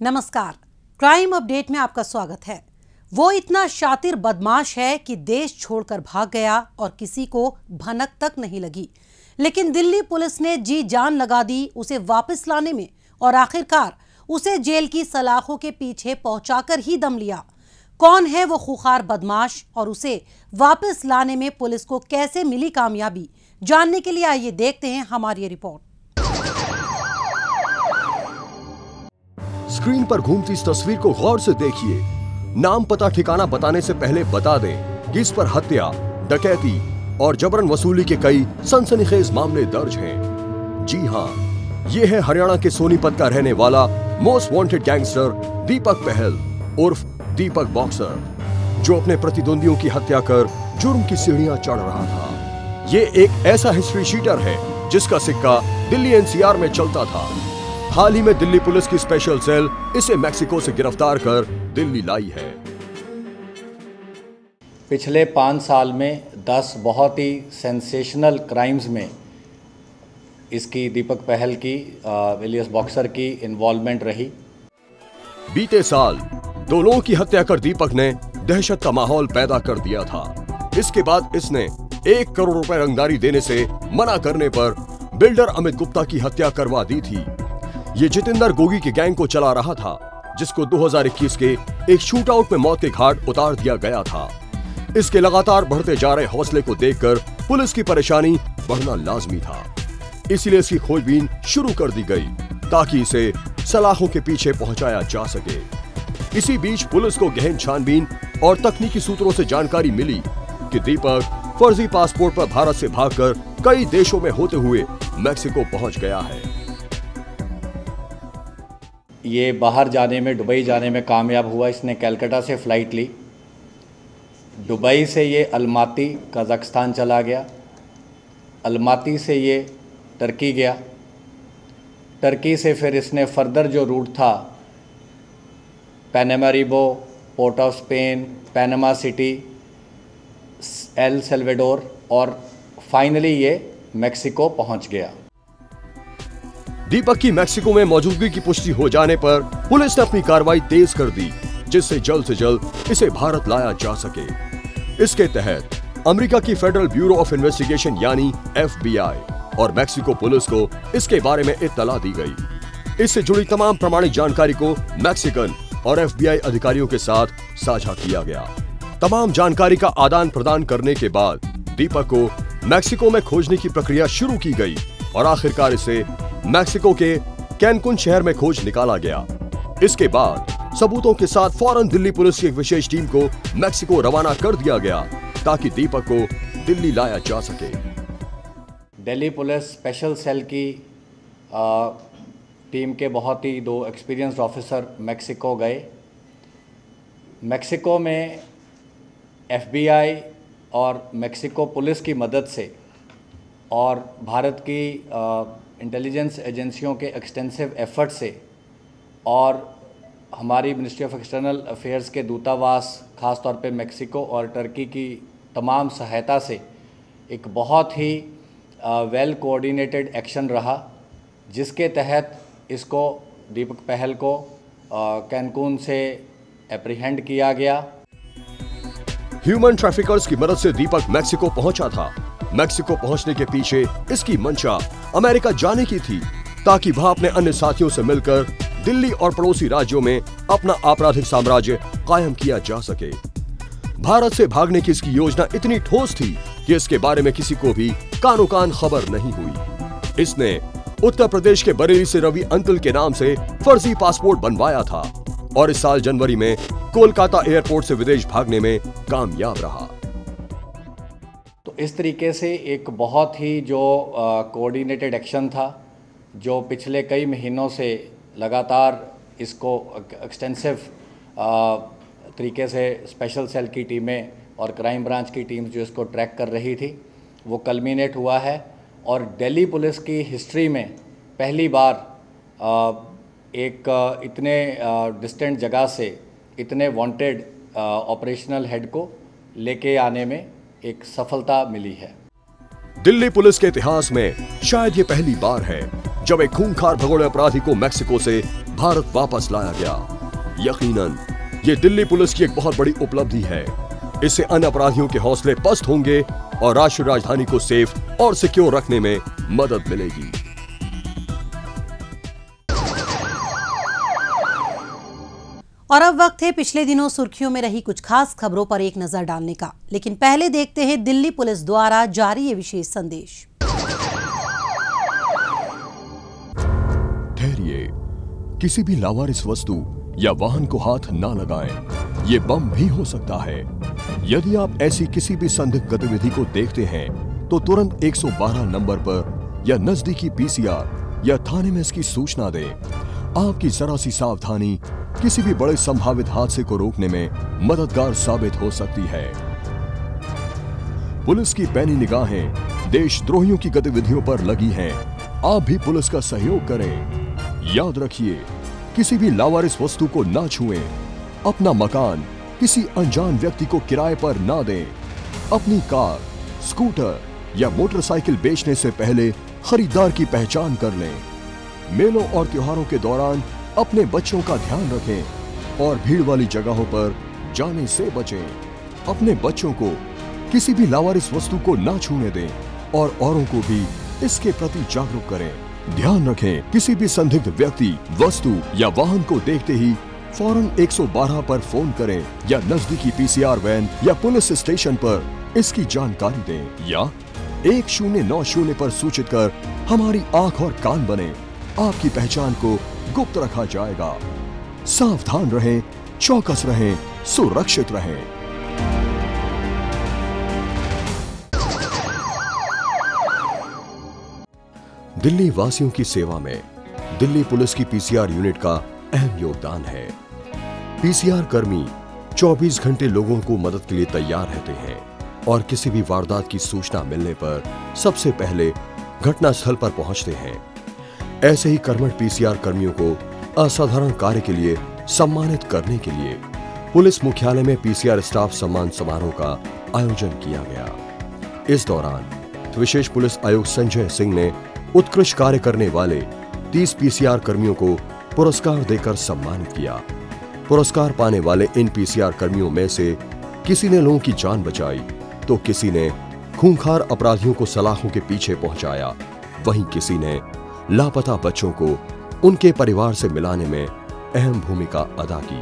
नमस्कार, crime update में आपका स्वागत है। वो इतना शातिर बदमाश है कि देश छोड़कर भाग गया और किसी को भनक तक नहीं लगी, लेकिन दिल्ली पुलिस ने जी जान लगा दी उसे वापस लाने में और आखिरकार उसे जेल की सलाखों के पीछे पहुंचाकर ही दम लिया। कौन है वो खूंखार बदमाश और उसे वापस लाने में पुलिस को कैसे मिली कामयाबी, जानने के लिए आइए देखते हैं हमारी ये रिपोर्ट। स्क्रीन पर घूमती इस तस्वीर को गौर से देखिए। नाम पता ठिकाना बताने से पहले बता दें कि इस पर हत्या, डकैती और जबरन वसूली के कई सनसनीखेज मामले दर्ज हैं। जी हाँ, ये है हरियाणा के सोनीपत का रहने वाला मोस्ट वांटेड गैंगस्टर दीपक पहल उर्फ दीपक बॉक्सर, जो अपने प्रतिद्वंदियों की हत्या कर जुर्म की सीढ़ियां चढ़ रहा था। ये एक ऐसा हिस्ट्री शीटर है जिसका सिक्का दिल्ली एनसीआर में चलता था। हाल ही में दिल्ली पुलिस की स्पेशल सेल इसे मैक्सिको से गिरफ्तार कर दिल्ली लाई है। पिछले 5 साल में 10 बहुत ही सेंसेशनल क्राइम्स में इसकी दीपक पहल की एलियस बॉक्सर की इन्वॉल्वमेंट रही। बीते साल 2 लोगों की हत्या कर दीपक ने दहशत का माहौल पैदा कर दिया था। इसके बाद इसने 1 करोड़ रुपए रंगदारी देने से मना करने पर बिल्डर अमित गुप्ता की हत्या करवा दी थी। ये जितेंद्र गोगी के गैंग को चला रहा था, जिसको 2021 के एक शूटआउट में मौत के घाट उतार दिया गया था। इसके लगातार बढ़ते जा रहे हौसले को देखकर पुलिस की परेशानी बढ़ना लाजमी था, इसलिए इसकी खोजबीन शुरू कर दी गई ताकि इसे सलाखों के पीछे पहुंचाया जा सके। इसी बीच पुलिस को गहन छानबीन और तकनीकी सूत्रों से जानकारी मिली कि दीपक फर्जी पासपोर्ट पर भारत से भागकर कई देशों में होते हुए मैक्सिको पहुंच गया है। ये बाहर जाने में, दुबई जाने में कामयाब हुआ। इसने कलकत्ता से फ़्लाइट ली, दुबई से ये अलमाती कज़ाकिस्तान चला गया, अलमाती से ये टर्की गया, टर्की से फिर इसने फर्दर जो रूट था Paramaribo, Port of Spain, Panama City, El Salvador और फाइनली ये मैक्सिको पहुंच गया। दीपक की मैक्सिको में मौजूदगी की पुष्टि हो जाने पर पुलिस ने अपनी कार्रवाई तेज कर दी, जिससे जल्द से जल्द इसे भारत लाया जा सके। इसके तहत अमेरिका की फेडरल ब्यूरो ऑफ इन्वेस्टिगेशन यानी FBI और मैक्सिको पुलिस को इसके बारे में इत्तला दी गई। इससे जुड़ी तमाम प्रामाणिक जानकारी को मैक्सिकन और FBI अधिकारियों के साथ साझा किया गया। तमाम जानकारी का आदान प्रदान करने के बाद दीपक को मैक्सिको में खोजने की प्रक्रिया शुरू की गई और आखिरकार इसे मैक्सिको के कैनकुन शहर में खोज निकाला गया। इसके बाद सबूतों के साथ फौरन दिल्ली पुलिस की एक विशेष टीम को मैक्सिको रवाना कर दिया गया ताकि दीपक को दिल्ली लाया जा सके। दिल्ली पुलिस स्पेशल सेल की टीम के बहुत ही 2 एक्सपीरियंस्ड ऑफिसर मैक्सिको गए। मैक्सिको में FBI और मैक्सिको पुलिस की मदद से और भारत की इंटेलिजेंस एजेंसियों के एक्सटेंसिव एफर्ट से और हमारी मिनिस्ट्री ऑफ एक्सटर्नल अफेयर्स के दूतावास ख़ास तौर पे मैक्सिको और टर्की की तमाम सहायता से एक बहुत ही वेल कोऑर्डिनेटेड एक्शन रहा, जिसके तहत इसको दीपक पहल को कैनकून से एप्रीहेंड किया गया। ह्यूमन ट्रैफिकर्स की मदद से दीपक मैक्सिको पहुंचा था। मैक्सिको पहुंचने के पीछे इसकी मंशा अमेरिका जाने की थी ताकि वहां अपने अन्य साथियों से मिलकर दिल्ली और पड़ोसी राज्यों में अपना आपराधिक साम्राज्य कायम किया जा सके। भारत से भागने की इसकी योजना इतनी ठोस थी कि इसके बारे में किसी को भी कानो कान खबर नहीं हुई। इसने उत्तर प्रदेश के बरेली से रवि अंकल के नाम से फर्जी पासपोर्ट बनवाया था और इस साल जनवरी में कोलकाता एयरपोर्ट से विदेश भागने में कामयाब रहा। तो इस तरीके से एक बहुत ही जो कोऑर्डिनेटेड एक्शन था, जो पिछले कई महीनों से लगातार इसको एक्सटेंसिव तरीके से स्पेशल सेल की टीमें और क्राइम ब्रांच की टीम्स जो इसको ट्रैक कर रही थी, वो कल्मिनेट हुआ है और दिल्ली पुलिस की हिस्ट्री में पहली बार एक इतने डिस्टेंट जगह से इतने वांटेड ऑपरेशनल हेड को लेके आने में एक सफलता मिली है। दिल्ली पुलिस के इतिहास में शायद ये पहली बार है जब एक खूंखार भगोड़े अपराधी को मैक्सिको से भारत वापस लाया गया। यकीनन ये दिल्ली पुलिस की एक बहुत बड़ी उपलब्धि है। इससे अन्य अपराधियों के हौसले पस्त होंगे और राष्ट्रीय राजधानी को सेफ और सिक्योर रखने में मदद मिलेगी। और अब वक्त है पिछले दिनों सुर्खियों में रही कुछ खास खबरों पर एक नजर डालने का। लेकिन पहले देखते हैं दिल्ली पुलिस द्वारा जारी ये विशेष संदेश। ठहरिए, किसी भी लावारिस वस्तु या वाहन को हाथ ना लगाएं। ये बम भी हो सकता है। यदि आप ऐसी किसी भी संदिग्ध गतिविधि को देखते हैं तो तुरंत 112 नंबर पर या नजदीकी पीसीआर या थाने में इसकी सूचना दें। आपकी जरा सी सावधानी किसी भी बड़े संभावित हादसे को रोकने में मददगार साबित हो सकती है। पुलिस की पैनी निगाहें देशद्रोहियों की गतिविधियों पर लगी हैं। आप भी पुलिस का सहयोग करें। याद रखिए, किसी भी लावारिस वस्तु को ना छुएं। अपना मकान किसी अनजान व्यक्ति को किराए पर ना दें। अपनी कार, स्कूटर या मोटरसाइकिल बेचने से पहले खरीदार की पहचान कर लें। मेलों और त्योहारों के दौरान अपने बच्चों का ध्यान रखें और भीड़ वाली जगहों पर जाने से बचें। अपने बच्चों को किसी भी लावारिस वस्तु को ना छूने दें और औरों को भी इसके प्रति जागरूक करें। ध्यान रखें, किसी भी संदिग्ध व्यक्ति, वस्तु या वाहन को देखते ही फौरन 112 पर फोन करें या नजदीकी पीसीआर वैन या पुलिस स्टेशन पर इसकी जानकारी दें या 1090 पर सूचित कर हमारी आंख और कान बने। आपकी पहचान को गुप्त रखा जाएगा। सावधान रहें, चौकस रहें, सुरक्षित रहें। दिल्ली वासियों की सेवा में दिल्ली पुलिस की पीसीआर यूनिट का अहम योगदान है। पीसीआर कर्मी 24 घंटे लोगों को मदद के लिए तैयार रहते हैं और किसी भी वारदात की सूचना मिलने पर सबसे पहले घटनास्थल पर पहुंचते हैं। ऐसे ही कर्मठ पीसीआर कर्मियों को असाधारण कार्य के लिए सम्मानित करने के लिए पुलिस मुख्यालय में पीसीआर स्टाफ सम्मान समारोह का आयोजन किया गया। इस दौरान विशेष पुलिस आयुक्त संजय सिंह ने उत्कृष्ट कार्य करने वाले 30 पीसीआर कर्मियों को पुरस्कार देकर सम्मानित किया। पुरस्कार पाने वाले इन पीसीआर कर्मियों में से किसी ने लोगों की जान बचाई तो किसी ने खूंखार अपराधियों को सलाखों के पीछे पहुंचाया। वहीं किसी ने लापता बच्चों को उनके परिवार से मिलाने में अहम भूमिका अदा की।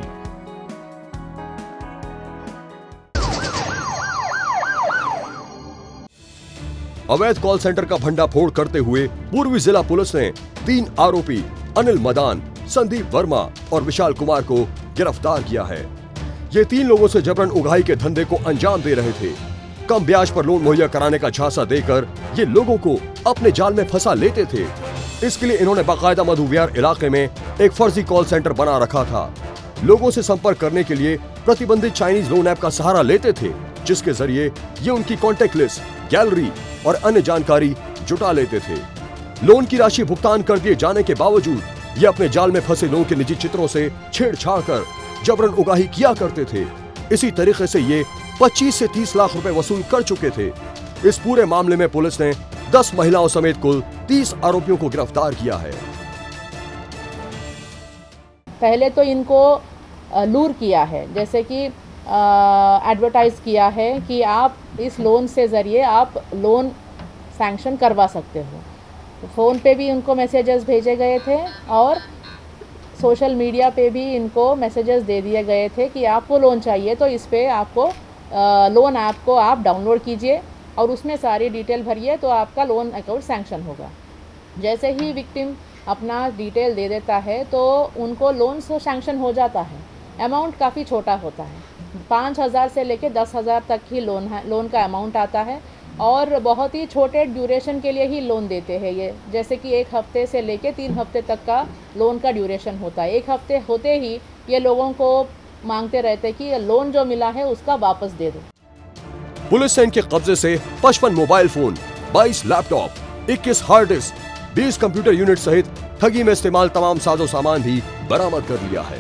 अवैध कॉल सेंटर का भंडाफोड़ करते हुए पूर्वी जिला पुलिस ने 3 आरोपी अनिल मदान, संदीप वर्मा और विशाल कुमार को गिरफ्तार किया है। ये 3 लोगों से जबरन उगाही के धंधे को अंजाम दे रहे थे। कम ब्याज पर लोन मुहैया कराने का झांसा देकर ये लोगों को अपने जाल में फंसा लेते थे। इसके लिए इन्होंने बाकायदा मधु विहार इलाके में एक फर्जी कॉल सेंटर बना रखा था। लोगों से संपर्क करने के लिए प्रतिबंधित चाइनीज लोन ऐप का सहारा लेते थे, जिसके जरिए ये उनकी कॉन्टेक्ट लिस्ट, गैलरी और अन्य जानकारी जुटा लेते थे। लोन की राशि भुगतान कर दिए जाने के बावजूद ये अपने जाल में फंसे लोगों के निजी चित्रों से छेड़छाड़ कर जबरन उगाही किया करते थे। इसी तरीके से ये 25 से 30 लाख रुपए वसूल कर चुके थे। इस पूरे मामले में पुलिस ने 10 महिलाओं समेत कुल 30 आरोपियों को गिरफ्तार किया है। पहले तो इनको लूर किया है, जैसे कि एडवर्टाइज किया है कि आप इस लोन से ज़रिए आप लोन सैंक्शन करवा सकते हो। तो फ़ोन पे भी उनको मैसेजेस भेजे गए थे और सोशल मीडिया पे भी इनको मैसेजेस दे दिए गए थे कि आपको लोन चाहिए तो इस पे आपको लोन ऐप को आप डाउनलोड कीजिए और उसमें सारी डिटेल भरिए तो आपका लोन अकाउंट सैंक्शन होगा। जैसे ही विक्टिम अपना डिटेल दे देता है तो उनको लोन सैंक्शन हो जाता है। अमाउंट काफ़ी छोटा होता है, 5,000 से लेके 10,000 तक ही लोन का अमाउंट आता है और बहुत ही छोटे ड्यूरेशन के लिए ही लोन देते हैं ये, जैसे कि 1 हफ्ते से लेके 3 हफ्ते तक का लोन का ड्यूरेशन होता है। 1 हफ्ते होते ही ये लोगों को मांगते रहते कि लोन जो मिला है उसका वापस दे दो। पुलिस ने इनके कब्जे से 55 mobile phone, 22 laptop, 21 hard disk, 20 computer unit सहित ठगी में इस्तेमाल तमाम साजो सामान भी बरामद कर लिया है।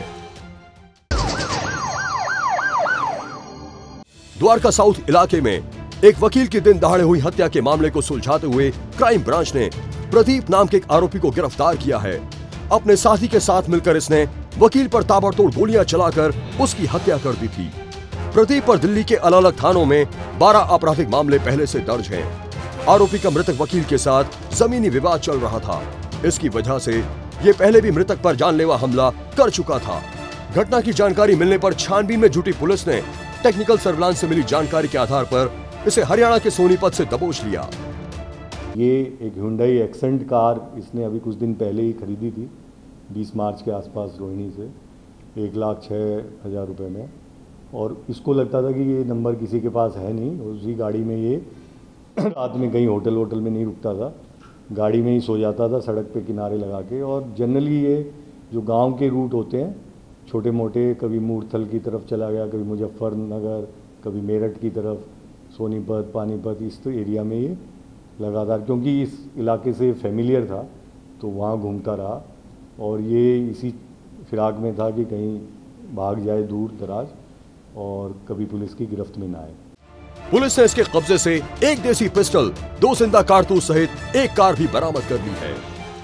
द्वारका साउथ इलाके में एक वकील की दिन दहाड़े हुई हत्या के मामले को सुलझाते हुए क्राइम ब्रांच ने प्रदीप नाम के एक आरोपी को गिरफ्तार किया है। अपने साथी के साथ मिलकर इसने वकील पर ताबड़तोड़ गोलियां चलाकर उसकी हत्या कर दी थी। प्रदीप पर दिल्ली के अलग अलग थानों में 12 आपराधिक मामले पहले से दर्ज हैं। आरोपी का मृतक वकील के साथ जमीनी विवाद चल रहा था। इसकी वजह से ये पहले भी मृतक पर जानलेवा हमला कर चुका था। घटना की जानकारी मिलने पर छानबीन में जुटी पुलिस ने टेक्निकल सर्विलांस से मिली जानकारी के आधार पर इसे हरियाणा के सोनीपत से दबोच लिया। ये एक Hyundai एक्सेंट कार इसने अभी कुछ दिन पहले ही खरीदी थी, 20 मार्च के आसपास रोहिणी से 1,06,000 रुपये में। और इसको लगता था कि ये नंबर किसी के पास है नहीं, उसी गाड़ी में ये रात में कहीं होटल में नहीं रुकता था, गाड़ी में ही सो जाता था सड़क पे किनारे लगा के। और जनरली ये जो गांव के रूट होते हैं छोटे मोटे, कभी मूर्थल की तरफ चला गया, कभी मुजफ्फरनगर, कभी मेरठ की तरफ, सोनीपत, पानीपत, इस तो एरिया में ये लगातार, क्योंकि इस इलाके से फेमिलियर था तो वहाँ घूमता रहा। और ये इसी फिराक में था कि कहीं भाग जाए दूर दराज और कभी पुलिस की गिरफ्त में ना आए। पुलिस ने इसके कब्जे से एक देसी पिस्टल, 2 जिंदा कारतूस सहित एक कार भी बरामद कर ली है।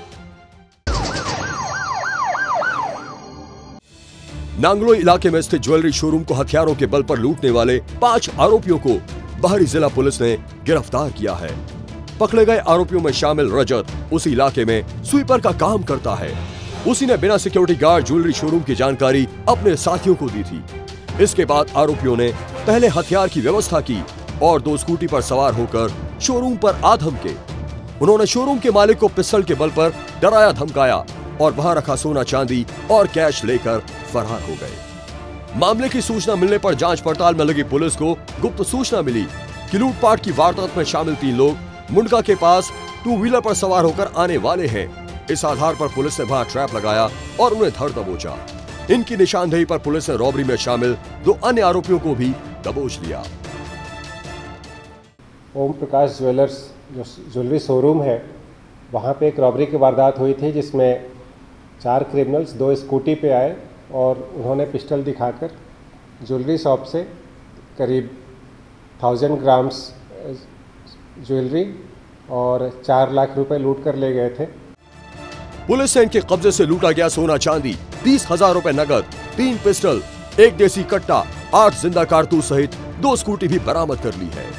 नांगलोई इलाके में स्थित ज्वेलरी शोरूम को हथियारों के बल पर लूटने वाले 5 आरोपियों को बाहरी जिला पुलिस ने गिरफ्तार किया है। पकड़े गए आरोपियों में शामिल रजत उसी इलाके में स्वीपर का काम करता है। उसी ने बिना सिक्योरिटी गार्ड ज्वेलरी शोरूम की जानकारी अपने साथियों को दी थी। इसके बाद आरोपियों ने पहले हथियार की व्यवस्था की और 2 स्कूटी पर सवार होकर शोरूम पर आ धमके। उन्होंने शोरूम के मालिक को पिस्टल के बल पर डराया धमकाया और वहां रखा सोना चांदी और कैश लेकर फरार हो गए। मामले की सूचना मिलने पर जांच पड़ताल में लगी पुलिस को गुप्त सूचना मिली कि लूटपाट की वारदात में शामिल 3 लोग मुंडका के पास 2 व्हीलर पर सवार होकर आने वाले हैं। इस आधार पर पुलिस ने वहां ट्रैप लगाया और उन्हें धर दबोचा। इनकी निशानदेही पर पुलिस ने रॉबरी में शामिल 2 अन्य आरोपियों को भी दबोच लिया। Om Prakash jewellers jewellery showroom शोरूम है, वहाँ पे एक रॉबरी की वारदात हुई थी जिसमें 4 क्रिमिनल्स 2 स्कूटी पे आए और उन्होंने पिस्टल दिखाकर ज्वेलरी शॉप से करीब 1000 ग्राम्स ज्वेलरी और 4 लाख रुपए लूट कर ले गए थे। पुलिस ने इनके कब्जे से लूटा गया सोना चांदी, 30,000 रुपए नकद, 3 पिस्टल, 1 देसी कट्टा, 8 जिंदा कारतूस सहित 2 स्कूटी भी बरामद कर ली है।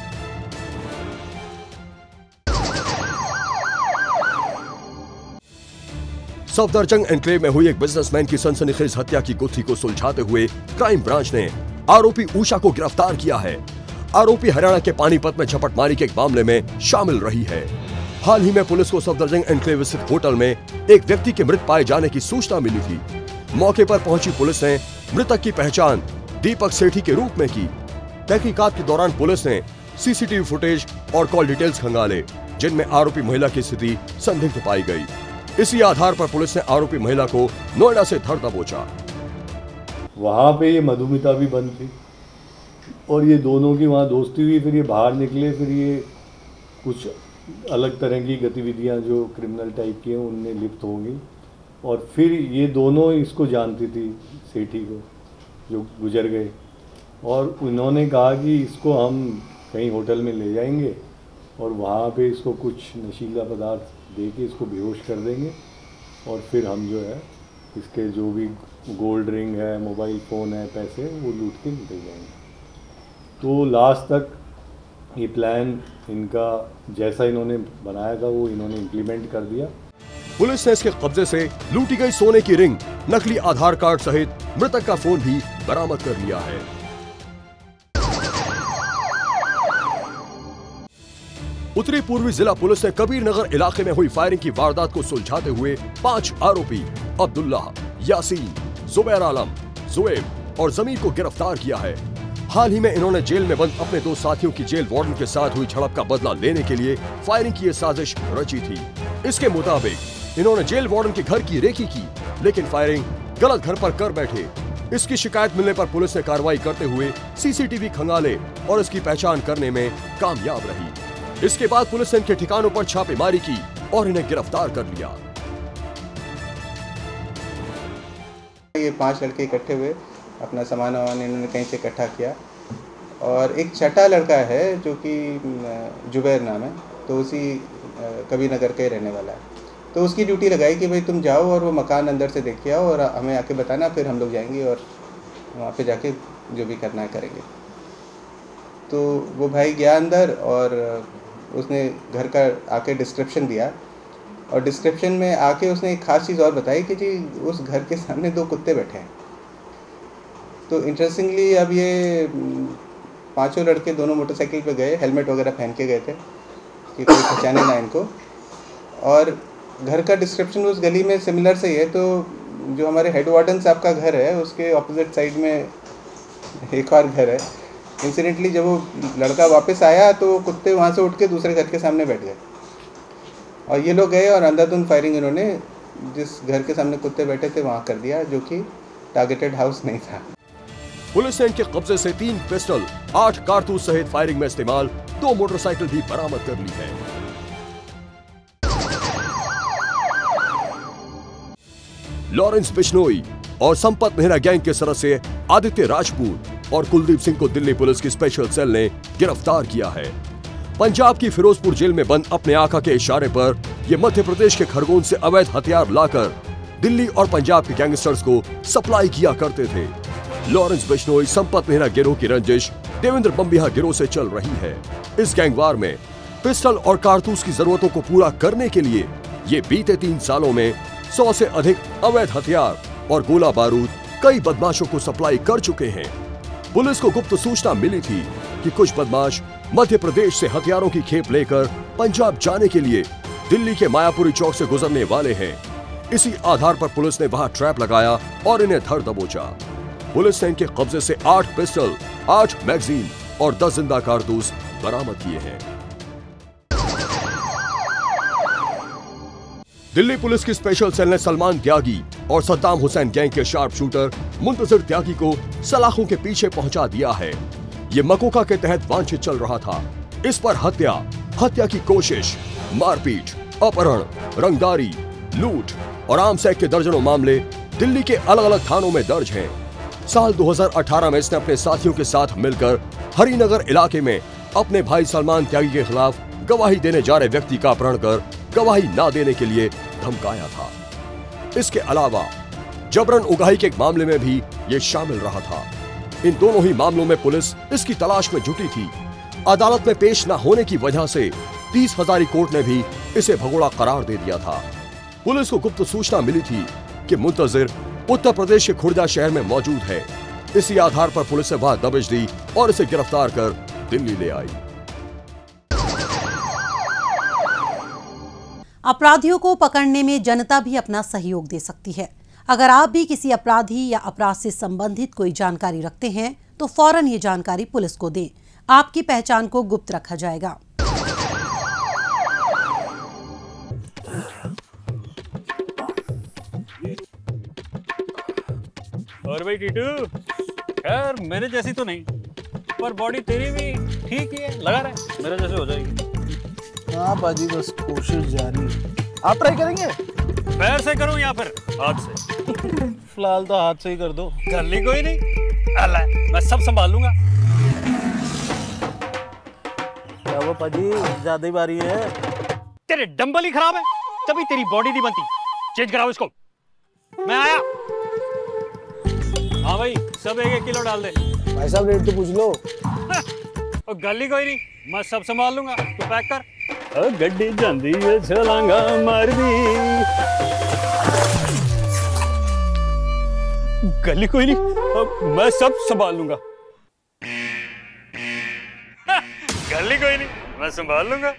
सफदरजंग एनक्लेव में हुई एक बिजनेसमैन की सनसनीखेज हत्या की गुत्थी को सुलझाते हुए क्राइम ब्रांच ने आरोपी उषा को गिरफ्तार किया है। आरोपी हरियाणा के पानीपत में झपटमारी के एक मामले में शामिल रही है। हाल ही में पुलिस को सफदरजंग एनक्लेव स्थित होटल में एक व्यक्ति के मृत पाए जाने की सूचना मिली थी। मौके पर पहुंची पुलिस ने मृतक की पहचान दीपक सेठी के रूप में की। तहकीकात के दौरान पुलिस ने सीसीटीवी फुटेज और कॉल डिटेल्स खंगाले, जिनमें आरोपी महिला की स्थिति संदिग्ध पाई गई। इसी आधार पर पुलिस ने आरोपी महिला को नोएडा से धर दबोचा। वहाँ पे ये मधुमिता भी बंद थी और ये दोनों की वहाँ दोस्ती हुई। फिर ये बाहर निकले, फिर ये कुछ अलग तरह की गतिविधियाँ जो क्रिमिनल टाइप की हैं उनमें लिप्त हो गई। और फिर ये दोनों इसको जानती थी, सेठी को, जो गुजर गए। और उन्होंने कहा कि इसको हम कहीं होटल में ले जाएंगे और वहाँ पे इसको कुछ नशीला पदार्थ दे के इसको बेहोश कर देंगे और फिर हम जो है इसके जो भी गोल्ड रिंग है, मोबाइल फ़ोन है, पैसे, वो लूट के निकल जाएंगे। तो लास्ट तक ये प्लान इनका जैसा इन्होंने बनाया था वो इन्होंने इम्प्लीमेंट कर दिया। पुलिस ने इसके कब्जे से लूटी गई सोने की रिंग, नकली आधार कार्ड सहित मृतक का फोन भी बरामद कर लिया है। उत्तरी पूर्वी जिला पुलिस ने कबीर नगर इलाके में हुई फायरिंग की वारदात को सुलझाते हुए 5 आरोपी अब्दुल्ला, यासीन, जुबैर आलम, जुएब और जमीर को गिरफ्तार किया है। हाल ही में इन्होंने जेल में बंद अपने 2 साथियों की जेल वार्डन के साथ हुई झड़प का बदला लेने के लिए फायरिंग की साजिश रची थी। इसके मुताबिक इन्होंने जेल वार्डन के घर की रेकी की, लेकिन फायरिंग गलत घर पर कर बैठे। इसकी शिकायत मिलने पर पुलिस ने कार्रवाई करते हुए सीसीटीवी खंगाले और इसकी पहचान करने में कामयाब रही। इसके बाद पुलिस ने इनके ठिकानों पर छापेमारी की और इन्हें गिरफ्तार कर लिया। ये 5 लड़के इकट्ठे हुए, अपना सामान वामान इन्होंने कहीं से इकट्ठा किया और एक छठा लड़का है जो कि जुबैर नाम है, तो उसी कबीर नगर का ही रहने वाला है। तो उसकी ड्यूटी लगाई कि भाई तुम जाओ और वो मकान अंदर से देख के आओ और हमें आके बताना, फिर हम लोग जाएंगे और वहाँ पे जाके जो भी करना है करेंगे। तो वो भाई गया अंदर और उसने घर का आके डिस्क्रिप्शन दिया, और डिस्क्रिप्शन में आके उसने एक ख़ास चीज़ और बताई कि जी उस घर के सामने 2 कुत्ते बैठे हैं। तो इंटरेस्टिंगली अब ये 5 लड़के दोनों मोटरसाइकिल पे गए, हेलमेट वगैरह पहन के गए थे कि कोई पहचाने ना इनको, और घर का डिस्क्रिप्शन उस गली में सिमिलर से ही है। तो जो हमारे हेड वार्डन साहब का घर है उसके ऑपोजिट साइड में एक और घर है। इंसिडेंटली जब वो लड़का वापस आया तो कुत्ते वहाँ से उठ के दूसरे घर के सामने बैठ गए, और ये लोग गए और अंधाधुंध फायरिंग इन्होंने जिस घर के सामने कुत्ते बैठे थे वहाँ कर दिया, जो कि टारगेटेड हाउस नहीं था। पुलिस ने इनके कब्जे से 3 पिस्टल, 8 कारतूस सहित फायरिंग में इस्तेमाल 2 मोटरसाइकिल भी बरामद कर ली है। लॉरेंस बिश्नोई और संपत मेहरा गैंग के सदस्य आदित्य राजपूत और कुलदीप सिंह को दिल्ली पुलिस की स्पेशल सेल ने गिरफ्तार किया है। पंजाब की फिरोजपुर जेल में बंद अपने आका के इशारे पर ये मध्य प्रदेश के खरगोन से अवैध हथियार लाकर दिल्ली और पंजाब के गैंगस्टर्स को सप्लाई किया करते थे। लॉरेंस बिश्नोई संपत मेहरा गिरोह की रंजिश देवेंद्र बम्बिहा गिरोह से चल रही है। इस गैंगवार में पिस्टल और कारतूस की जरूरतों को पूरा करने के लिए ये बीते 3 सालों में 100 से अधिक अवैध हथियार और गोला बारूद कई बदमाशों को सप्लाई कर चुके हैं। पुलिस को गुप्त सूचना मिली थी कि कुछ बदमाश मध्य प्रदेश से हथियारों की खेप लेकर पंजाब जाने के लिए दिल्ली के मायापुरी चौक से गुजरने वाले हैं। इसी आधार पर पुलिस ने वहां ट्रैप लगाया और इन्हें धर दबोचा। पुलिस ने इनके कब्जे से 8 पिस्टल, 8 मैगजीन और 10 जिंदा कारतूस बरामद किए हैं। दिल्ली पुलिस की स्पेशल सेल ने सलमान त्यागी और सद्दाम हुसैन गैंग के शार्प शूटर मुंतजिर त्यागी को सलाखों के पीछे पहुंचा दिया है। ये मकोका के तहत वांछित चल रहा था। इस पर हत्या की कोशिश, मारपीट, अपहरण, रंगदारी, लूट और आर्मसेक के दर्जनों मामले दिल्ली के अलग अलग थानों में दर्ज हैं। साल 2018 में इसने अपने साथियों के साथ मिलकर हरिनगर इलाके में अपने भाई सलमान त्यागी के खिलाफ गवाही देने जा रहे व्यक्ति का अपहरण कर गवाही ना देने के लिए धमकाया था। इसके अलावा जबरन उगाही के एक मामले में भी ये शामिल रहा था। इन दोनों ही मामलों में पुलिस इसकी तलाश में जुटी थी। अदालत में पेश न होने की वजह से 30 हजारी कोर्ट ने भी इसे भगोड़ा करार दे दिया था। पुलिस को गुप्त सूचना मिली थी कि मुंतजिर उत्तर प्रदेश के खुर्दा शहर में मौजूद है। इसी आधार पर पुलिस ने वहां दबिश दी और इसे गिरफ्तार कर दिल्ली ले आई। अपराधियों को पकड़ने में जनता भी अपना सहयोग दे सकती है। अगर आप भी किसी अपराधी या अपराध से संबंधित कोई जानकारी रखते हैं तो फौरन ये जानकारी पुलिस को दें। आपकी पहचान को गुप्त रखा जाएगा। और भाई टीटू, यार मेरे जैसी तो नहीं, पर बॉडी तेरी भी ठीक ही है, लगा रहे मेरे जैसे हो जाएगी। हाँ बाजी, बस कोशिश जारी है। आप ट्राई करेंगे? पैर से करूं या फिर हाथ से? फिलहाल तो हाथ से ही कर दो। कर ली कोई नहीं, अल्लाह मैं सब संभाल लूंगा। क्या वो पाजी ज्यादा ही भारी है? तेरे डंबल ही खराब है, तभी तेरी बॉडी नहीं बनती। चेंज कराओ इसको। मैं आया। हाँ भाई, सब 1-1 किलो डाल दे। भाई साहब रेट तो पूछ लो। और गली कोई नहीं, मैं सब संभाल लूंगा, तो पैक कर। गड्डी जांदी है छलांगा मार दी। गली कोई नहीं, मैं सब संभाल लूंगा। गली कोई नहीं, मैं संभाल लूंगा।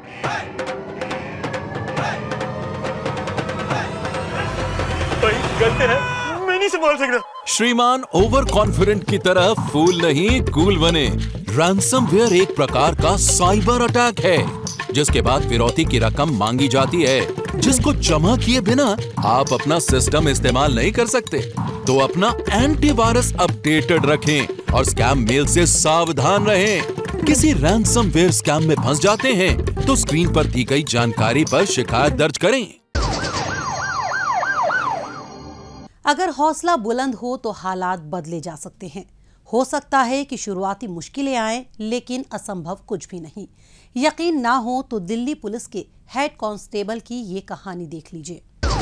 भाई गलती है, मैं नहीं संभाल सकता। श्रीमान ओवर कॉन्फिडेंट की तरह फूल नहीं कूल बने। रैंसमवेयर एक प्रकार का साइबर अटैक है जिसके बाद फिरौती की रकम मांगी जाती है, जिसको जमा किए बिना आप अपना सिस्टम इस्तेमाल नहीं कर सकते। तो अपना एंटीवायरस अपडेटेड रखें और स्कैम मेल से सावधान रहें। किसी रैंसमवेयर स्कैम में फंस जाते हैं तो स्क्रीन पर दी गई जानकारी पर शिकायत दर्ज करें। अगर हौसला बुलंद हो तो हालात बदले जा सकते हैं। हो सकता है कि शुरुआती मुश्किलें आएं, लेकिन असंभव कुछ भी नहीं। यकीन ना हो तो दिल्ली पुलिस के हेड कांस्टेबल की ये कहानी देख लीजिए।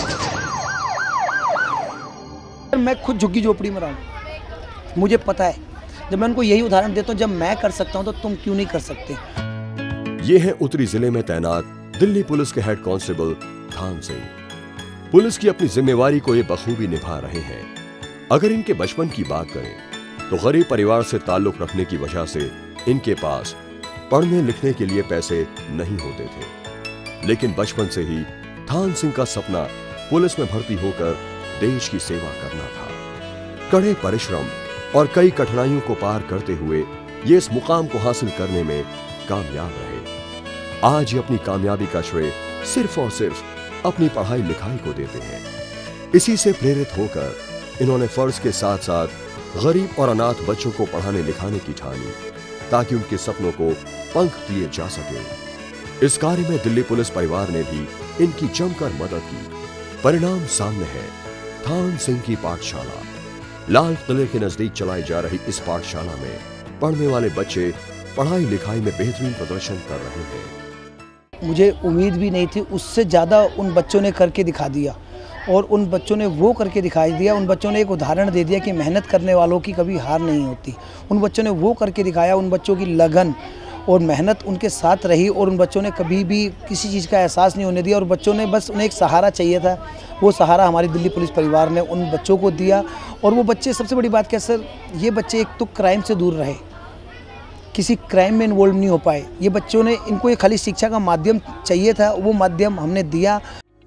मैं खुद झुग्गी झोपड़ी में रहा हूँ, मुझे पता है। जब मैं उनको यही उदाहरण देता हूँ, जब मैं कर सकता हूँ तो तुम क्यों नहीं कर सकते। ये है उत्तरी जिले में तैनात दिल्ली पुलिस के head constable Than Singh. Police की अपनी जिम्मेवारी को ये बखूबी निभा रहे हैं। अगर इनके बचपन की बात करें तो गरीब परिवार से ताल्लुक रखने की वजह से इनके पास पढ़ने लिखने के लिए पैसे नहीं होते थे, लेकिन बचपन से ही थान सिंह का सपना पुलिस में भर्ती होकर देश की सेवा करना था। कड़े परिश्रम और कई कठिनाइयों को पार करते हुए ये इस मुकाम को हासिल करने में कामयाब रहे। आज ये अपनी कामयाबी का श्रेय सिर्फ और सिर्फ अपनी पढ़ाई लिखाई को देते हैं। इसी से प्रेरित होकर इन्होंने फर्ज के साथ साथ गरीब और अनाथ बच्चों को पढ़ाने लिखाने की ठानी, ताकि उनके सपनों को पंख दिए जा सके। इस कार्य में दिल्ली पुलिस परिवार ने भी इनकी जमकर मदद की। परिणाम सामने है। थान सिंह की पाठशाला। लाल किले के नजदीक चलाई जा रही इस पाठशाला में पढ़ने वाले बच्चे पढ़ाई लिखाई में बेहतरीन प्रदर्शन कर रहे हैं। मुझे उम्मीद भी नहीं थी, उससे ज़्यादा उन बच्चों ने करके दिखा दिया, और उन बच्चों ने वो करके दिखाई दिया। उन बच्चों ने एक उदाहरण दे दिया कि मेहनत करने वालों की कभी हार नहीं होती। उन बच्चों ने वो करके दिखाया। उन बच्चों की लगन और मेहनत उनके साथ रही, और उन बच्चों ने कभी भी किसी चीज़ का एहसास नहीं होने दिया। और बच्चों ने बस उन्हें एक सहारा चाहिए था, वो सहारा हमारी दिल्ली पुलिस परिवार ने उन बच्चों को दिया। और वो बच्चे, सबसे बड़ी बात क्या सर, ये बच्चे एक तो क्राइम से दूर रहे, किसी क्राइम में इन्वॉल्व नहीं हो पाए। ये बच्चों ने, इनको ये खाली शिक्षा का माध्यम चाहिए था, वो माध्यम हमने दिया।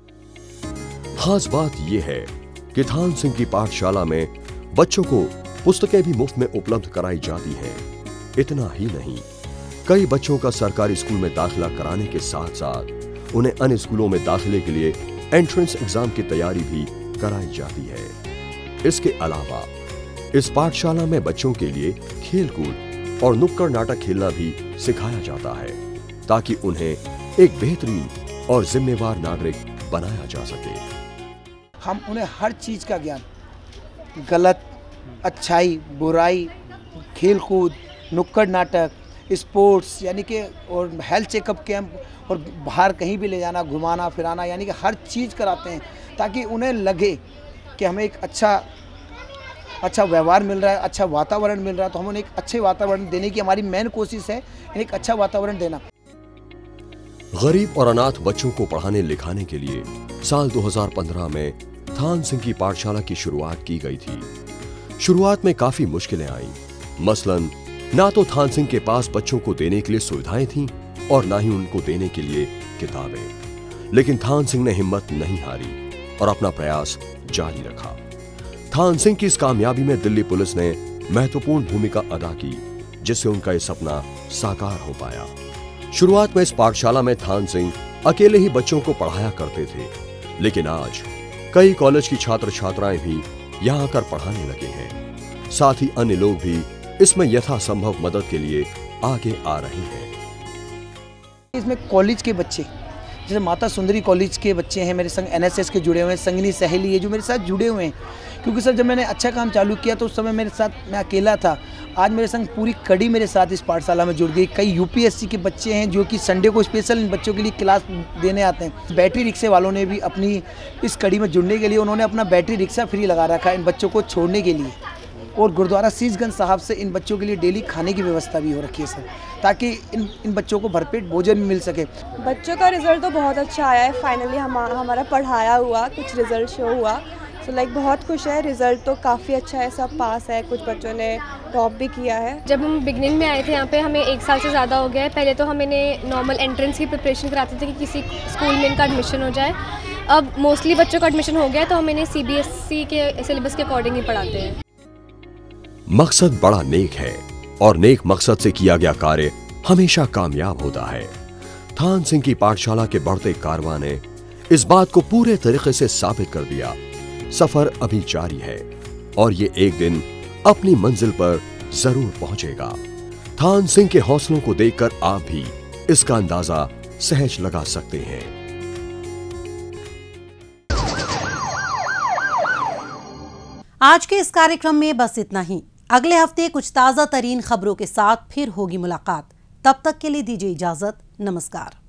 खास बात यह है कि थान सिंह की पाठशाला में बच्चों को पुस्तकें भी मुफ्त में उपलब्ध कराई जाती हैं। इतना ही नहीं, कई बच्चों का सरकारी स्कूल में दाखिला कराने के साथ साथ उन्हें अन्य स्कूलों में दाखिले के लिए एंट्रेंस एग्जाम की तैयारी भी कराई जाती है। इसके अलावा इस पाठशाला में बच्चों के लिए खेलकूद और नुक्कड़ नाटक खेलना भी सिखाया जाता है, ताकि उन्हें एक बेहतरीन और जिम्मेवार नागरिक बनाया जा सके। हम उन्हें हर चीज़ का ज्ञान, गलत, अच्छाई, बुराई, खेलकूद, नुक्कड़ नाटक, स्पोर्ट्स, यानी कि और हेल्थ चेकअप कैंप, और बाहर कहीं भी ले जाना, घुमाना फिराना, यानी कि हर चीज़ कराते हैं, ताकि उन्हें लगे कि हमें एक अच्छा व्यवहार मिल रहा है, अच्छा वातावरण मिल रहा है। तो हम उन्हें एक अच्छे वातावरण देने की हमारी मेन कोशिश है, एक अच्छा वातावरण देना। गरीब और अनाथ बच्चों को पढ़ाने लिखाने के लिए साल 2015 में थान सिंह की पाठशाला की शुरुआत की गई थी। शुरुआत में काफी मुश्किलें आईं। मसलन ना तो थान सिंह के पास बच्चों को देने के लिए सुविधाएं थीं और ना ही उनको देने के लिए किताबें, लेकिन थान सिंह ने हिम्मत नहीं हारी और अपना प्रयास जारी रखा। थान सिंह की इस कामयाबी में दिल्ली पुलिस ने महत्वपूर्ण भूमिका अदा की, जिससे उनका ये सपना साकार हो पाया। शुरुआत में इस पाठशाला में थान सिंह अकेले ही बच्चों को पढ़ाया करते थे, लेकिन आज कई कॉलेज की छात्र छात्राएं भी यहाँ आकर पढ़ाने लगे हैं। साथ ही अन्य लोग भी इसमें यथासंभव मदद के लिए आगे आ रहे हैं। इसमें कॉलेज के बच्चे, जैसे माता सुंदरी कॉलेज के बच्चे हैं मेरे संग, एनएसएस के जुड़े हुए हैं, संगनी सहेली है जो मेरे साथ जुड़े हुए हैं। क्योंकि सर जब मैंने अच्छा काम चालू किया तो उस समय मेरे साथ मैं अकेला था। आज मेरे संग पूरी कड़ी मेरे साथ इस पाठशाला में जुड़ गई। कई यूपीएससी के बच्चे हैं जो कि संडे को स्पेशल इन बच्चों के लिए क्लास देने आते हैं। बैटरी रिक्शे वालों ने भी अपनी इस कड़ी में जुड़ने के लिए उन्होंने अपना बैटरी रिक्शा फ्री लगा रखा है इन बच्चों को छोड़ने के लिए। और गुरुद्वारा शीशगंज साहब से इन बच्चों के लिए डेली खाने की व्यवस्था भी हो रखी है सर, ताकि इन बच्चों को भरपेट भोजन भी मिल सके। बच्चों का रिजल्ट तो बहुत अच्छा आया है। फाइनली हमारा पढ़ाया हुआ कुछ रिजल्ट शो हुआ, सो बहुत खुश है। रिजल्ट तो काफ़ी अच्छा है, सब पास है, कुछ बच्चों ने टॉप भी किया है। जब हम बिगनिंग में आए थे यहाँ पे, हमें 1 साल से ज़्यादा हो गया है। पहले तो हमें नॉर्मल एंट्रेंस की प्रिपरेशन कराते थे कि किसी स्कूल में इनका एडमिशन हो जाए। अब मोस्टली बच्चों का एडमिशन हो गया, तो हम इन्हें CBSE के सिलेबस के अकॉर्डिंग ही पढ़ाते हैं। मकसद बड़ा नेक है और नेक मकसद से किया गया कार्य हमेशा कामयाब होता है। थान सिंह की पाठशाला के बढ़ते कारवां ने इस बात को पूरे तरीके से साबित कर दिया। सफर अभी जारी है और ये एक दिन अपनी मंजिल पर जरूर पहुंचेगा। थान सिंह के हौसलों को देखकर आप भी इसका अंदाजा सहज लगा सकते हैं। आज के इस कार्यक्रम में बस इतना ही। अगले हफ्ते कुछ ताजा तरीन खबरों के साथ फिर होगी मुलाकात। तब तक के लिए दीजिए इजाजत। नमस्कार।